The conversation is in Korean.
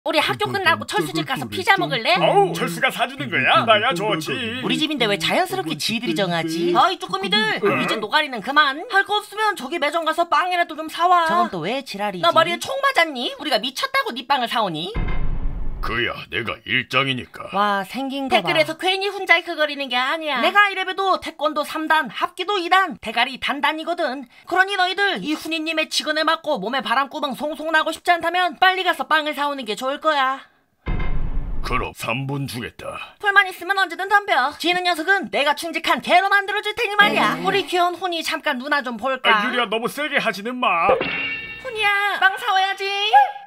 우리 학교 끝나고 철수집 가서 피자 먹을래? 어우, 철수가 사주는 거야? 나야 좋지. 우리 집인데 왜 자연스럽게 지들이 정하지? 어이 쭈꾸미들, 이제 노가리는 그만. 할 거 없으면 저기 매점 가서 빵이라도 좀 사와. 저건 또 왜 지랄이지? 너 머리에 총 맞았니? 우리가 미쳤다고 네 빵을 사오니? 그야 내가 일장이니까. 와, 생긴 거 봐. 댓글에서 괜히 혼자 이크거리는 게 아니야. 내가 이래봬도 태권도 3단, 합기도 2단, 대가리 단단이거든. 그러니 너희들 이 훈이님의 직언에 맞고 몸에 바람구멍 송송 나고 싶지 않다면 빨리 가서 빵을 사오는 게 좋을 거야. 그럼 3분 주겠다. 불만 있으면 언제든 덤벼. 지는 녀석은 내가 충직한 개로 만들어줄 테니 말이야. 우리 귀여운 훈이 잠깐 누나 좀 볼까? 유리야, 너무 세게 하지는 마. 훈이야, 빵 사와야지.